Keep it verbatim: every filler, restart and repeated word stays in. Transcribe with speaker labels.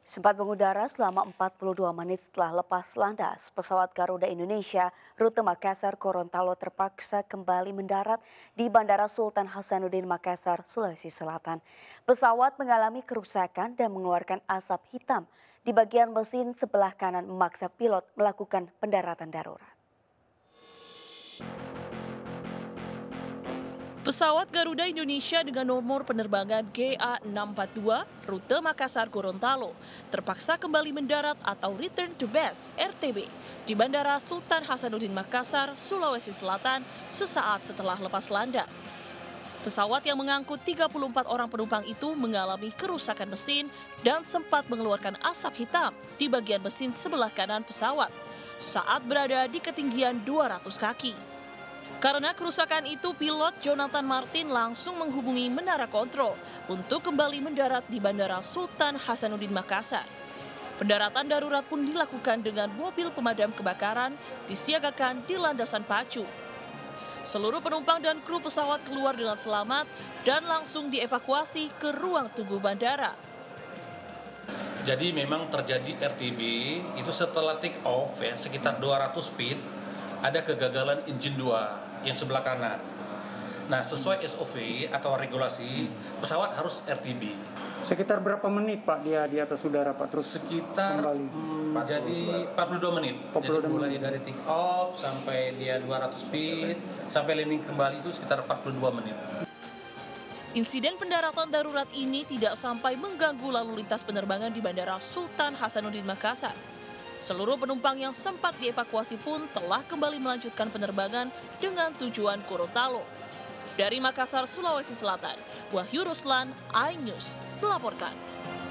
Speaker 1: Sempat mengudara selama empat puluh dua menit setelah lepas landas, pesawat Garuda Indonesia rute Makassar Gorontalo terpaksa kembali mendarat di Bandara Sultan Hasanuddin Makassar, Sulawesi Selatan. Pesawat mengalami kerusakan dan mengeluarkan asap hitam di bagian mesin sebelah kanan memaksa pilot melakukan pendaratan darurat.
Speaker 2: Pesawat Garuda Indonesia dengan nomor penerbangan G A enam empat dua rute Makassar Gorontalo terpaksa kembali mendarat atau return to base R T B di Bandara Sultan Hasanuddin Makassar, Sulawesi Selatan sesaat setelah lepas landas. Pesawat yang mengangkut tiga puluh empat orang penumpang itu mengalami kerusakan mesin dan sempat mengeluarkan asap hitam di bagian mesin sebelah kanan pesawat saat berada di ketinggian dua ratus kaki. Karena kerusakan itu, pilot Jonathan Martin langsung menghubungi menara kontrol untuk kembali mendarat di Bandara Sultan Hasanuddin Makassar. Pendaratan darurat pun dilakukan dengan mobil pemadam kebakaran disiagakan di landasan pacu. Seluruh penumpang dan kru pesawat keluar dengan selamat dan langsung dievakuasi ke ruang tunggu bandara.
Speaker 3: Jadi memang terjadi R T B itu setelah take off ya sekitar dua ratus feet ada kegagalan engine dua yang sebelah kanan. Nah, sesuai S O V atau regulasi pesawat harus R T B.
Speaker 4: Sekitar berapa menit Pak dia di atas udara Pak terus
Speaker 3: sekitar
Speaker 4: kembali?
Speaker 3: Hmm, jadi empat puluh dua menit.
Speaker 4: empat puluh dua
Speaker 3: jadi mulai
Speaker 4: menit.
Speaker 3: dari take off sampai dia dua ratus feet sampai landing kembali itu sekitar empat puluh dua menit.
Speaker 2: Insiden pendaratan darurat ini tidak sampai mengganggu lalu lintas penerbangan di Bandara Sultan Hasanuddin Makassar. Seluruh penumpang yang sempat dievakuasi pun telah kembali melanjutkan penerbangan dengan tujuan Gorontalo. Dari Makassar, Sulawesi Selatan, Wahyu Ruslan, iNews melaporkan.